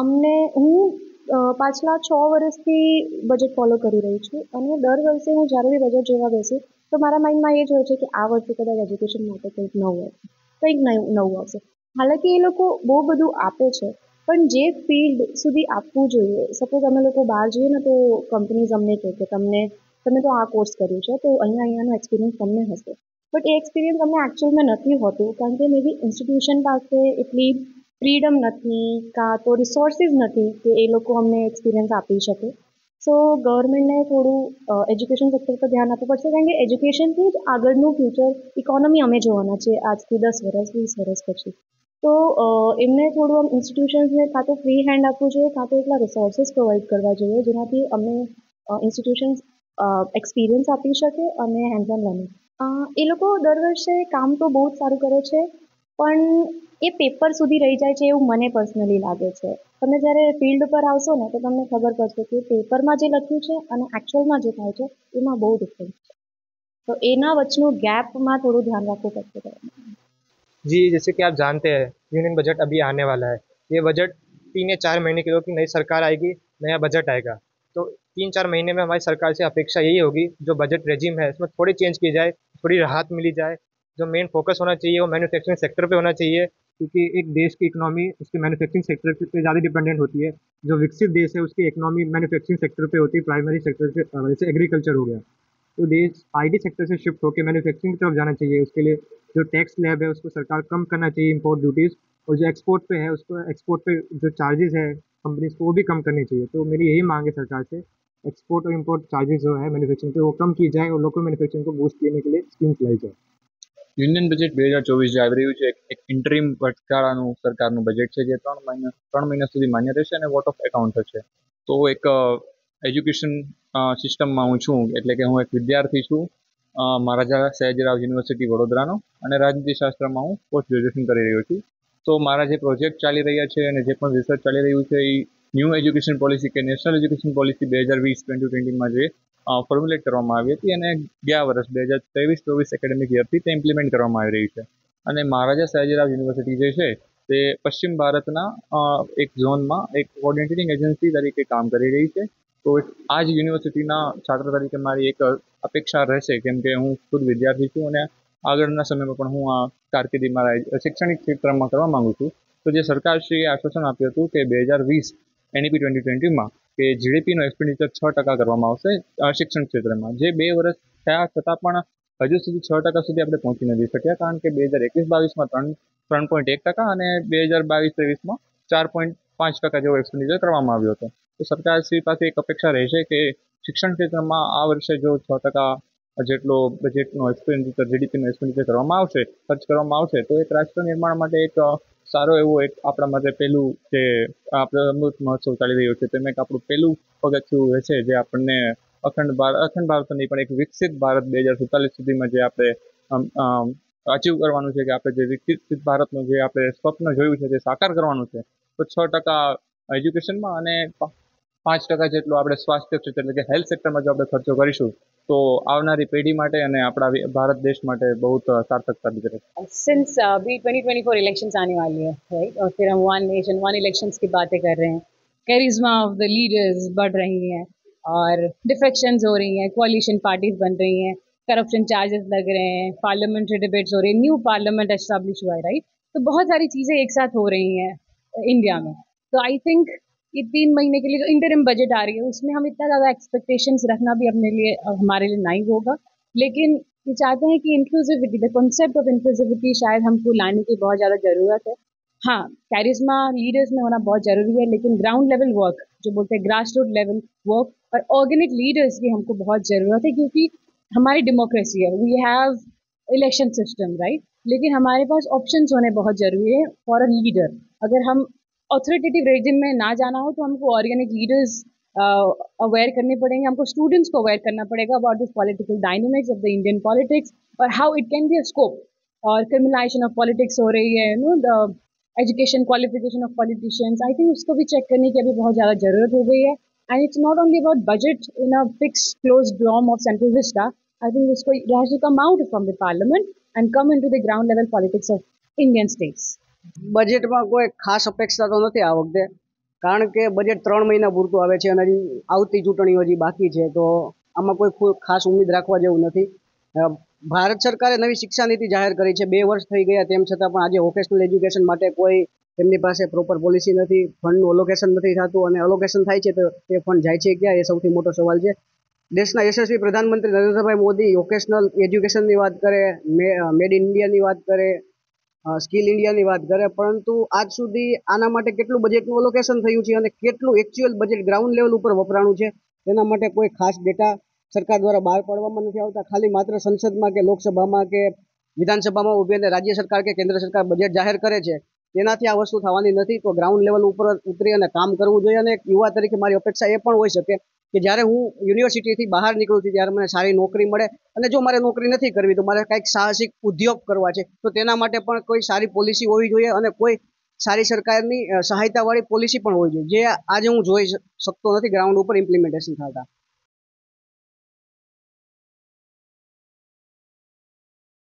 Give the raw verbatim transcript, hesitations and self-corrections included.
અમને હું અ, પાછલા છ વર્ષથી બજેટ ફોલો કરી રહી છું અને દર વર્ષે હું જ્યારે બી બજેટ જોવા બેસું તો મારા માઇન્ડમાં એ જ હોય છે કે આ વર્ષે કદાચ એજ્યુકેશન માટે કંઈક નવું આવશે, કંઈક નવું નવું આવશે. હાલાકી એ લોકો બહુ બધું આપે છે, પણ જે ફિલ્ડ સુધી આપવું જોઈએ, સપોઝ અમે લોકો બહાર જઈએ ને તો કંપનીઝ અમને કહે કે તમને તમે તો આ કોર્સ કર્યું છે તો અહીંયા અહીંયાનો એક્સપિરિયન્સ તમને હશે, બટ એ એક્સપિરિયન્સ અમને એકચ્યુઅલમાં નથી હોતું કારણ કે મે બી ઇન્સ્ટિટ્યુશન પાસે એટલી ફ્રીડમ નથી કાં તો રિસોર્સિસ નથી કે એ લોકો અમને એક્સપિરિયન્સ આપી શકે. સો ગવર્મેન્ટને થોડું એજ્યુકેશન સેક્ટર પર ધ્યાન આપવું પડશે કારણ કે એજ્યુકેશનથી જ આગળનું ફ્યુચર ઇકોનોમી અમે જોવાના છે આજથી દસ વર્ષ વીસ વર્ષ પછી. તો અ, એમને થોડું આમ ઇન્સ્ટિટ્યુશન્સને કાં તો ફ્રી હેન્ડ આપવું જોઈએ કાં તો એટલા રિસોર્સિસ પ્રોવાઈડ કરવા જોઈએ જેનાથી અમને ઇન્સ્ટિટ્યુશન્સ એક્સપિરિયન્સ આપી શકે અને હેન્ડ ઓન લર્નિંગ. એ લોકો દર વર્ષે કામ તો બહુ જ સારું કરે છે પણ એ પેપર સુધી રહી જાય છે એવું મને પર્સનલી લાગે છે. તમે જ્યારે ફિલ્ડ પર આવશો ને તો તમને ખબર પડશે કે પેપરમાં જે લખ્યું છે અને એકચ્યુઅલમાં જે થાય છે એમાં બહુ ડિફરન્સ છે. તો એના વચ્ચેનું ગેપમાં થોડું ધ્યાન રાખવું પડશે. जी, जैसे कि आप जानते हैं यूनियन बजट अभी आने वाला है। ये बजट तीन या चार महीने के लिए कि नई सरकार आएगी, नया बजट आएगा। तो तीन चार महीने में हमारी सरकार से अपेक्षा यही होगी जो बजट रेजिम है इसमें थोड़ी चेंज की जाए, थोड़ी राहत मिली जाए। जो मेन फोकस होना चाहिए वो मैन्युफैक्चरिंग सेक्टर पे होना चाहिए क्योंकि एक देश की इकोनॉमी उसके मैन्युफैक्चरिंग सेक्टर पे ज़्यादा डिपेंडेंट होती है। जो विकसित देश है उसकी इकोनॉमी मैन्युफैक्चरिंग सेक्टर पे होती है, प्राइमरी सेक्टर से, जैसे एग्रीकल्चर हो गया। तो देश आईटी सेक्टर से शिफ्ट होकर मैन्युफैक्चरिंग की तरफ जाना चाहिए। उसके लिए जो टैक्स स्लैब है उसको सरकार कम करना चाहिए, इंपोर्ट ड्यूटीज़, और जो एक्सपोर्ट पे है उसको एक्सपोर्ट पे जो चार्जेस है कंपनीज को वो भी कम करनी चाहिए। तो मेरी यही मांग है सरकार से, एक्सपोर्ट और इंपोर्ट चार्जेस जो है मैन्युफैक्चरिंग पे वो कम की जाए और लोकल मैन्युफैक्चरिंग को बूस्ट देने के लिए स्कीम चलाई जाए। યુનિયન બજેટ બે હજાર ચોવીસ જે આવી રહ્યું છે એક ઇન્ટરીમ વટગાળાનું સરકારનું બજેટ છે જે ત્રણ મહિના ત્રણ મહિના સુધી માન્ય રહેશે અને વોટ ઓફ એકાઉન્ટ થશે. તો એક એજ્યુકેશન સિસ્ટમમાં હું છું એટલે કે હું એક વિદ્યાર્થી છું મહારાજા સયાજીરાવ યુનિવર્સિટી વડોદરાનો અને રાજનીતિશાસ્ત્રમાં હું પોસ્ટ ગ્રેજ્યુએશન કરી રહ્યો છું. તો મારા જે પ્રોજેક્ટ ચાલી રહ્યા છે અને જે પણ રિસર્ચ ચાલી રહ્યું છે એ ન્યૂ એજ્યુકેશન પોલિસી કે નેશનલ એજ્યુકેશન પોલિસી બે હજાર વીસ ટ્વેન્ટી ટ્વેન્ટીમાં જે ફોર્મ્યુલેટ કરવામાં આવી હતી અને ગયા વર્ષ બે હજાર ત્રેવીસ ચોવીસ એકેડેમિક યરથી તે ઇમ્પ્લિમેન્ટ કરવામાં આવી રહી છે. અને મહારાજા સયાજીરાવ યુનિવર્સિટી જે છે તે પશ્ચિમ ભારતના એક ઝોનમાં એક કોઓર્ડિનેટિંગ એજન્સી તરીકે કામ કરી રહી છે. તો આ જ યુનિવર્સિટીના છાત્ર તરીકે મારી એક અપેક્ષા રહેશે કેમ કે હું ખુદ વિદ્યાર્થી છું અને આગળના સમયમાં પણ હું આ કારકિર્દી મારા શૈક્ષણિક ક્ષેત્રમાં કરવા માગું છું. તો જે સરકારશ્રીએ આશ્વાસન આપ્યું હતું કે બે હજાર વીસ એનઈપી ટ્વેન્ટી ટ્વેન્ટીમાં કે જીડીપીનો એક્સપેન્ડિચર છ ટકા કરવામાં આવશે શિક્ષણ ક્ષેત્રમાં, જે બે વર્ષ થયા છતાં પણ હજુ સુધી છ ટકા સુધી આપણે પહોંચી નથી શક્યા કારણ કે બે હજાર એકવીસ બાવીસમાં ત્રણ ત્રણ પોઈન્ટ એક ટકા અને બે હજાર બાવીસ ત્રેવીસમાં ચાર પોઈન્ટ પાંચ ટકા જેવો એક્સપેન્ડિચર કરવામાં આવ્યો હતો. તો સરકારશ્રી પાસે એક અપેક્ષા રહેશે કે શિક્ષણ ક્ષેત્રમાં આ વર્ષે જો છ ટકા જેટલો બજેટનો એક્સપેન્ડિચર જીડીપીનો એક્સપેન્ડિચર કરવામાં આવશે ખર્ચ કરવામાં આવશે તો એક રાષ્ટ્ર નિર્માણ માટે એક સારો એવો એક આપણા માટે પહેલું જે આપણે અમૃત મહોત્સવ ચાલી રહ્યો છે તેમાં એક આપણું પહેલું પગથિયું રહેશે જે આપણને અખંડ ભારત અખંડ ભારત નહીં પણ એક વિકસિત ભારત બે હજાર સુડતાલીસ સુધીમાં જે આપણે અચીવ કરવાનું છે કે આપણે જે વિકસિત ભારતનું જે આપણે સ્વપ્ન જોયું છે તે સાકાર કરવાનું છે. તો છ ટકા એજ્યુકેશનમાં અને પાંચ ટકા જેટલો આપણે સ્વાસ્થ્ય ક્ષેત્ર એટલે કે હેલ્થ સેક્ટરમાં જો આપણે ખર્ચો કરીશું તો આવનારી પેઢી માટે અને આપણા ભારત देश માટે बहुत सार्थक साबित रहेगा. सिंस अभी ट्वेंटी ट्वेंटी फोर इलेक्शंस आने वाली है राइट और फिर हम वन नेशन वन इलेक्शंस की बातें कर रहे हैं, कैरिज्मा ऑफ द लीडर्स बढ़ रही हैं और डिफेक्शंस हो रही हैं, कोalition पार्टीज बन रही हैं, करप्शन चार्जेस लग रहे हैं, पार्लियामेंट्री डिबेट्स हो रही हैं, न्यू पार्लियामेंट एस्टैब्लिश हुआ है राइट. तो बहुत सारी चीज़ें एक साथ हो रही हैं इंडिया में. तो आई थिंक ये तीन महीने के लिए जो इंटरिम बजट आ रही है उसमें हम इतना ज़्यादा एक्सपेक्टेशंस रखना भी अपने लिए हमारे लिए नहीं होगा, लेकिन ये चाहते हैं कि inclusivity the concept of inclusivity शायद हमको लाने की बहुत ज़्यादा ज़रूरत है. हाँ, कैरिज्मा लीडर्स में होना बहुत ज़रूरी है लेकिन ग्राउंड लेवल वर्क जो बोलते हैं ग्रास रूट लेवल वर्क और ऑर्गेनिक लीडर्स की हमको बहुत ज़रूरत है क्योंकि हमारी डेमोक्रेसी है, we have election system right, लेकिन हमारे पास ऑप्शंस होने बहुत ज़रूरी है फॉर अ लीडर. अगर हम ऑथोरिटेटिव रेजिम में ना जाना हो तो हमको ऑर्गेनिक लीडर्स अवेयर करने पड़ेंगे, हमको स्टूडेंट्स को अवेयर करना पड़ेगा about this political dynamics of the Indian politics और how it can be a scope. और क्रिमिनलाइजेशन ऑफ पॉलिटिक्स हो रही है, you know the education qualification of politicians, I think उसको भी चेक करने की अभी बहुत ज़्यादा ज़रूरत हो गई है. And it's not only about budget in a fix close dome of Central Vista. I think उसको it has to come out from the parliament and come into the ground level politics of Indian states. બજેટમાં કોઈ ખાસ અપેક્ષા તો નથી આ વખતે, કારણ કે બજેટ ત્રણ મહિના પૂરતું આવે છે અને હજી આવતી ચૂંટણીઓ હજી બાકી છે, તો આમાં કોઈ ખુ- ખાસ ઉમ્મીદ રાખવા જેવું નથી. અ, ભારત સરકારે નવી શિક્ષા નીતિ જાહેર કરી છે. બે વર્ષ થઈ ગયા તેમ છતાં પણ આજે વોકેશનલ એજ્યુકેશન માટે કોઈ તેમની પાસે પ્રોપર પોલિસી નથી, ફંડનું અલોકેશન નથી થતું અને અલોકેશન થાય છે તો તે ફંડ જાય છે ક્યાં, એ સૌથી મોટો સવાલ છે. દેશના યશસ્વી પ્રધાનમંત્રી નરેન્દ્રભાઈ મોદી વોકેશનલ એજ્યુકેશનની વાત કરે, મેડ ઇન ઇન્ડિયાની વાત કરે, સ્કિલ ઇન્ડિયાની વાત કરે, પરંતુ આજ સુધી આના માટે કેટલું બજેટનું અલોકેશન થયું છે અને કેટલું એકચ્યુઅલ બજેટ ગ્રાઉન્ડ લેવલ ઉપર વપરાણું છે તેના માટે કોઈ ખાસ ડેટા સરકાર દ્વારા બહાર પાડવામાં નથી આવતા. ખાલી માત્ર સંસદમાં કે લોકસભામાં કે વિધાનસભામાં ઉભીને રાજ્ય સરકાર કે કેન્દ્ર સરકાર બજેટ જાહેર કરે છે, તેનાથી આ વસ્તુ થવાની નથી. તો ગ્રાઉન્ડ લેવલ ઉપર ઉતરી અને કામ કરવું જોઈએ. અને એક યુવા તરીકે મારી અપેક્ષા એ પણ હોઈ શકે કે જ્યારે હું યુનિવર્સિટીથી બહાર નીકળું છું ત્યારે મને સારી નોકરી મળે, અને જો મારે નોકરી નથી કરવી તો મારે કંઈક સાહસિક ઉદ્યોગ કરવા છે, તો તેના માટે પણ કોઈ સારી પોલિસી હોવી જોઈએ અને કોઈ સારી સરકારની સહાયતાવાળી પોલિસી પણ હોવી જોઈએ, જે આજે હું જોઈ શકતો નથી ગ્રાઉન્ડ ઉપર ઇમ્પ્લિમેન્ટેશન થતા.